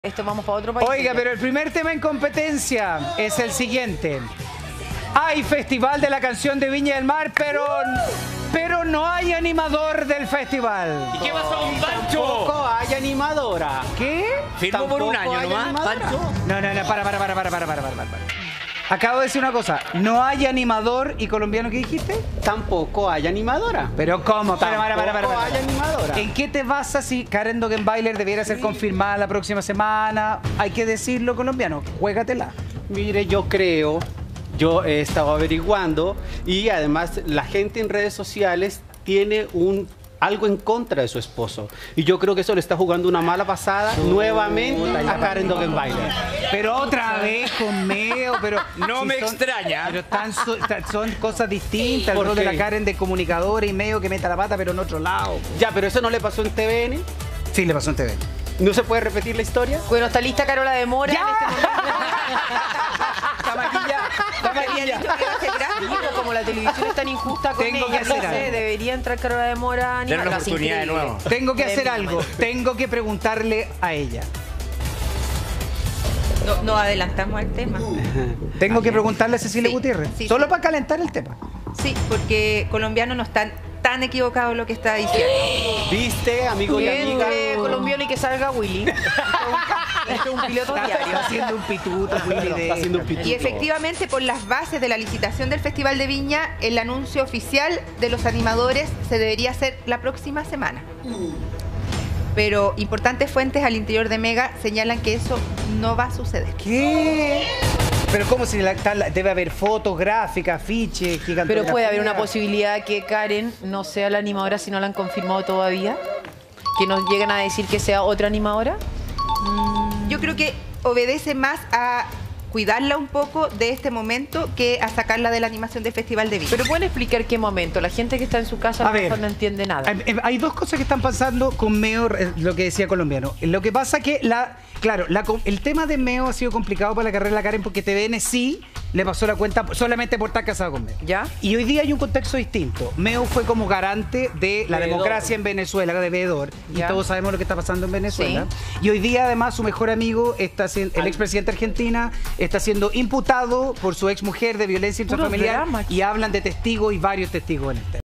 Esto vamos para otro país. Oiga, pero el primer tema en competencia es el siguiente. Hay Festival de la Canción de Viña del Mar, pero no hay animador del festival. ¿Y qué pasó con Pancho? Tampoco hay animadora. ¿Qué? ¿Firmó por un año nomás, Pancho? No, para. Acabo de decir una cosa. No hay animador y colombiano, ¿qué dijiste? Tampoco hay animadora. Pero ¿cómo? Para. Tampoco hay animadora. ¿En qué te basas si Karen Dogenbailer debiera ser confirmada la próxima semana? Hay que decirlo, colombiano. Juégatela. Mire, yo he estado averiguando y además la gente en redes sociales tiene algo en contra de su esposo. Y yo creo que eso le está jugando una mala pasada nuevamente a Karen Dogenbailer. Pero otra vez con Meo, pero... No me extraña. Pero son cosas distintas. El rol de la Karen de comunicadora y Meo que meta la pata, pero en otro lado. Ya, pero eso no le pasó en TVN. Sí, le pasó en TV. ¿No se puede repetir la historia? Bueno, está lista Carola de Mora. ¡Ya! En este momento. Había dicho que iba a ser gratis, pero como la televisión es tan injusta con Tengo que ella, hacer no sé, algo. debería entrar Carola de Mora a Tener una animarla. oportunidad de nuevo. Tengo que hacer algo. Tengo que preguntarle a ella. No adelantamos el tema. Tengo que preguntarle a Cecilia Sí, Gutiérrez. sí, Solo sí. para calentar el tema. Sí, porque colombianos no están tan equivocados en lo que está diciendo. ¿Viste, amigo y Bien, amiga? colombiano y que salga Willy. Esto es un piloto diario. Está haciendo un pituto, Willy, Está haciendo un pituto. Y efectivamente, por las bases de la licitación del Festival de Viña, el anuncio oficial de los animadores se debería hacer la próxima semana. Pero importantes fuentes al interior de Mega señalan que eso no va a suceder. ¿Qué? Pero ¿cómo si debe haber fotos, gráficas, afiches, gigantografía? Pero puede haber una posibilidad que Karen no sea la animadora si no la han confirmado todavía. Que nos lleguen a decir que sea otra animadora. Yo creo que obedece más a cuidarla un poco de este momento que a sacarla de la animación del Festival de Viña. Pero pueden explicar qué momento. La gente que está en su casa a lo mejor no entiende nada. Hay dos cosas que están pasando con Meo, lo que decía colombiano. Lo que pasa que, el tema de Meo ha sido complicado para la carrera de la Karen porque TVN sí le pasó la cuenta solamente por estar casado con Meo. ¿Ya? Y hoy día hay un contexto distinto. Meo fue como garante de la democracia en Venezuela, de veedor. Ya. Y todos sabemos lo que está pasando en Venezuela. Sí. Y hoy día, además, su mejor amigo, el expresidente de Argentina, está siendo imputado por su exmujer de violencia Puro intrafamiliar. drama. Y hablan de testigos y varios testigos en el tema.